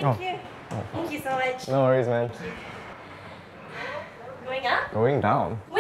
Thank you. Thank you so much. No worries, man. Going up? Going down.